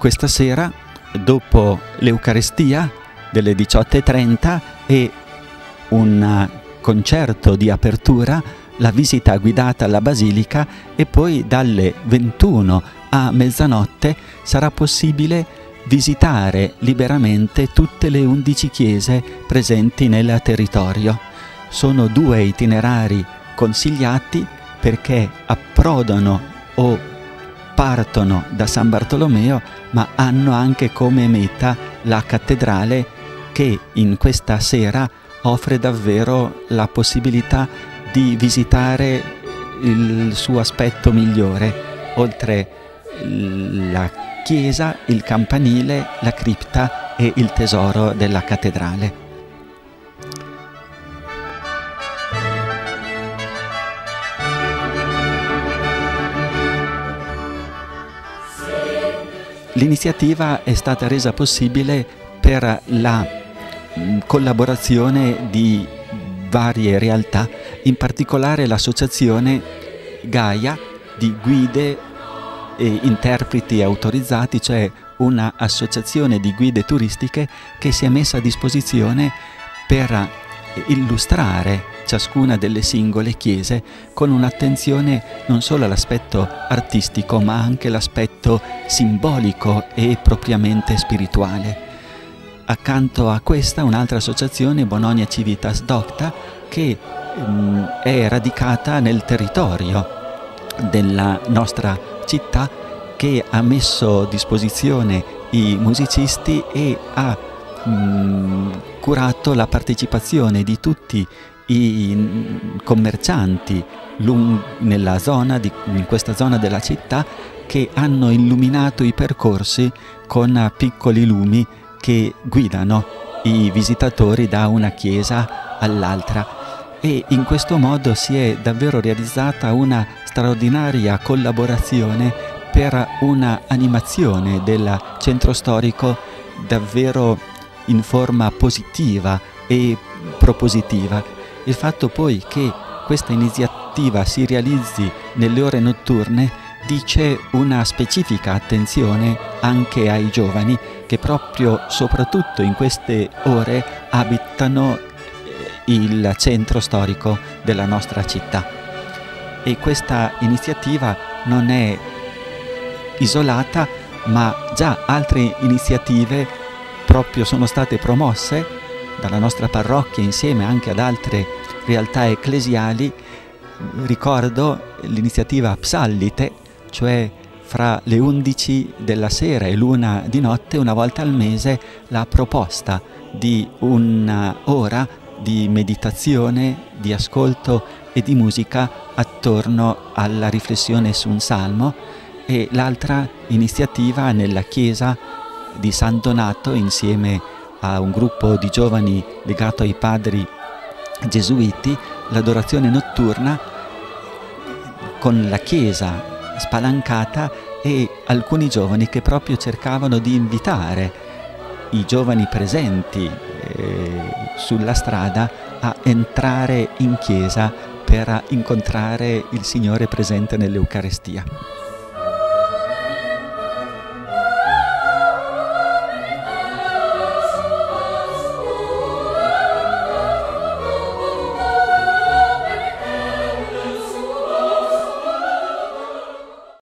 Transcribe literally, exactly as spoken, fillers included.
questa sera, dopo l'Eucaristia delle diciotto e trenta e un concerto di apertura, la visita guidata alla Basilica, e poi dalle ventuno a mezzanotte sarà possibile visitare liberamente tutte le undici chiese presenti nel territorio. Sono due itinerari consigliati perché approdano o partono da San Bartolomeo, ma hanno anche come meta la cattedrale, che in questa sera offre davvero la possibilità di visitare il suo aspetto migliore, oltre la chiesa, il campanile, la cripta e il tesoro della cattedrale. L'iniziativa è stata resa possibile per la collaborazione di varie realtà, in particolare l'associazione Gaia di guide e interpreti autorizzati, cioè una associazione di guide turistiche che si è messa a disposizione per illustrare ciascuna delle singole chiese con un'attenzione non solo all'aspetto artistico, ma anche all'aspetto simbolico e propriamente spirituale. Accanto a questa un'altra associazione, Bononia Civitas Docta, che mh, è radicata nel territorio della nostra città, che ha messo a disposizione i musicisti e ha mh, curato la partecipazione di tutti i commercianti nella zona di, in questa zona della città, che hanno illuminato i percorsi con piccoli lumi che guidano i visitatori da una chiesa all'altra, e in questo modo si è davvero realizzata una straordinaria collaborazione per una animazione del centro storico davvero in forma positiva e propositiva. Il fatto poi che questa iniziativa si realizzi nelle ore notturne dice una specifica attenzione anche ai giovani, che proprio soprattutto in queste ore abitano il centro storico della nostra città. E questa iniziativa non è isolata, ma già altre iniziative proprio sono state promosse dalla nostra parrocchia insieme anche ad altre realtà ecclesiali. Ricordo l'iniziativa Psallite, cioè fra le undici della sera e l'una di notte, una volta al mese, la proposta di un'ora di meditazione, di ascolto e di musica attorno alla riflessione su un salmo, e l'altra iniziativa nella chiesa di San Donato, insieme a un gruppo di giovani legato ai padri gesuiti, l'adorazione notturna con la chiesa spalancata e alcuni giovani che proprio cercavano di invitare i giovani presenti eh, sulla strada a entrare in chiesa per incontrare il Signore presente nell'Eucaristia.